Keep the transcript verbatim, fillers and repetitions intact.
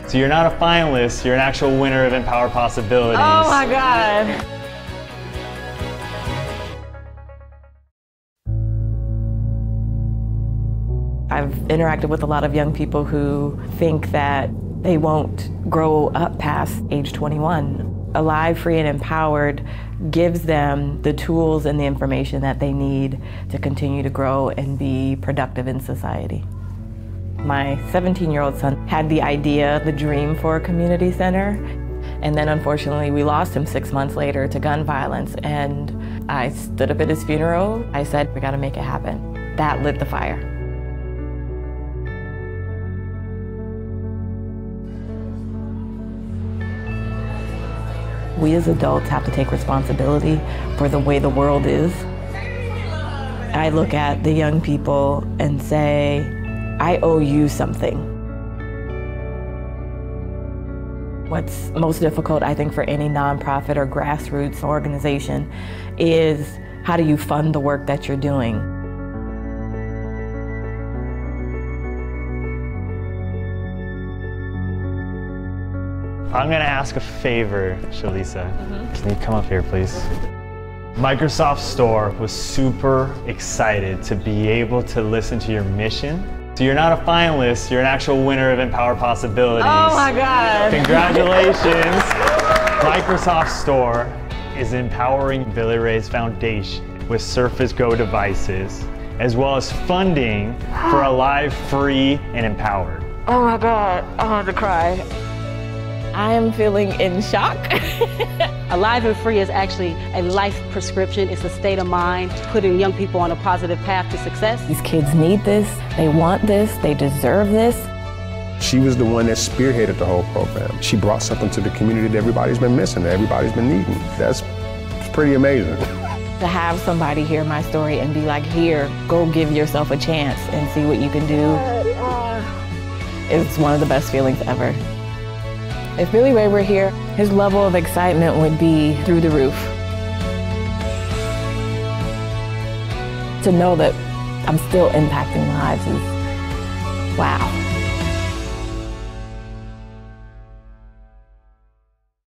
So you're not a finalist, you're an actual winner of Empower Possibilities. Oh my God. I've interacted with a lot of young people who think that they won't grow up past age twenty-one. Alive, Free, and Empowered gives them the tools and the information that they need to continue to grow and be productive in society. My seventeen-year-old son had the idea, the dream for a community center, and then unfortunately we lost him six months later to gun violence, and I stood up at his funeral. I said, we gotta make it happen. That lit the fire. We as adults have to take responsibility for the way the world is. I look at the young people and say, I owe you something. What's most difficult, I think, for any nonprofit or grassroots organization is how do you fund the work that you're doing? I'm gonna ask a favor, Shalisa. Mm-hmm. Can you come up here, please? Microsoft Store was super excited to be able to listen to your mission. So you're not a finalist, you're an actual winner of Empower Possibilities. Oh my God. Congratulations. Microsoft Store is empowering Billy Ray's Foundation with Surface Go devices, as well as funding for Alive, Free, and Empowered. Oh my God, I want to cry. I am feeling in shock. Alive and Free is actually a life prescription. It's a state of mind, putting young people on a positive path to success. These kids need this, they want this, they deserve this. She was the one that spearheaded the whole program. She brought something to the community that everybody's been missing, that everybody's been needing. That's pretty amazing. To have somebody hear my story and be like, here, go give yourself a chance and see what you can do, it's one of the best feelings ever. If Billy Ray were here, his level of excitement would be through the roof. To know that I'm still impacting lives is wow.